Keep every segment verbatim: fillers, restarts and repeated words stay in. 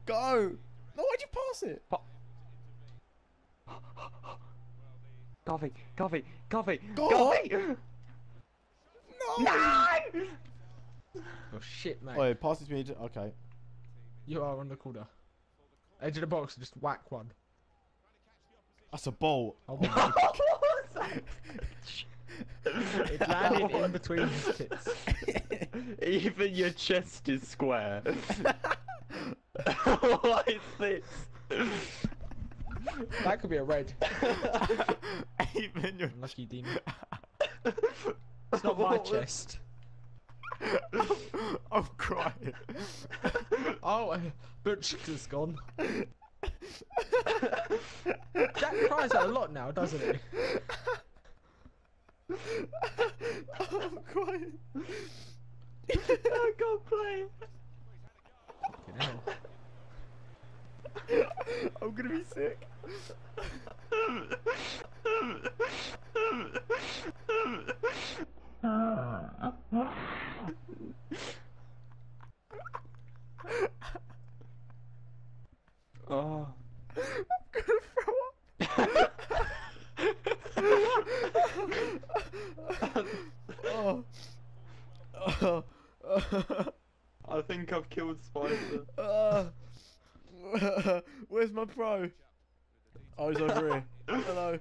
Go! No, why'd you pass it? Pa Garvey, Garvey, Garvey, Go Garvey! No! No! Oh shit, mate. Oh, yeah, pass it to me. Okay. You are on the corner. Edge of the box, just whack one. That's a ball. Oh my god. What was that? It landed in between his tits. Even your chest is square. What is this? That could be a red. Even your... Lucky demon. It's not my chest. I'm crying. Oh, uh, Butch is gone. Jack cries out a lot now, doesn't he? I'm crying. I can't play. Fucking hell. I'm gonna be sick. Oh. I'm gonna throw up. Oh. Oh. I think I've killed Spicer. Uh, where's my pro? Oh, he's over here. Hello.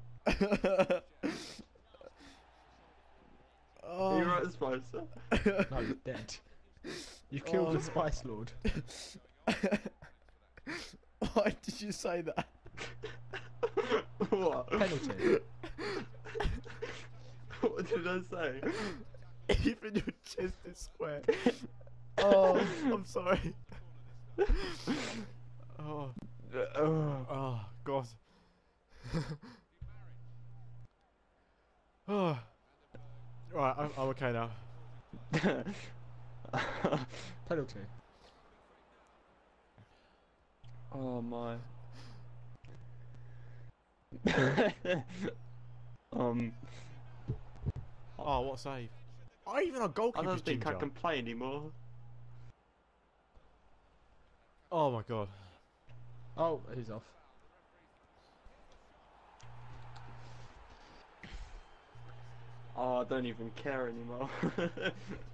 Oh. Are you right, Spicer? No, you're dead. You killed Oh. the Spice Lord. Why did you say that? What? Penalty. What did I say? Even your chest is square. Oh, I'm sorry. Oh, Oh. oh, God. Oh. Right, I'm, I'm okay now. Penalty. Oh my. um. Oh, what a save. Oh, even our I goalkeeper's don't think ginger. I can play anymore. Oh my God. Oh, he's off. Oh, I don't even care anymore.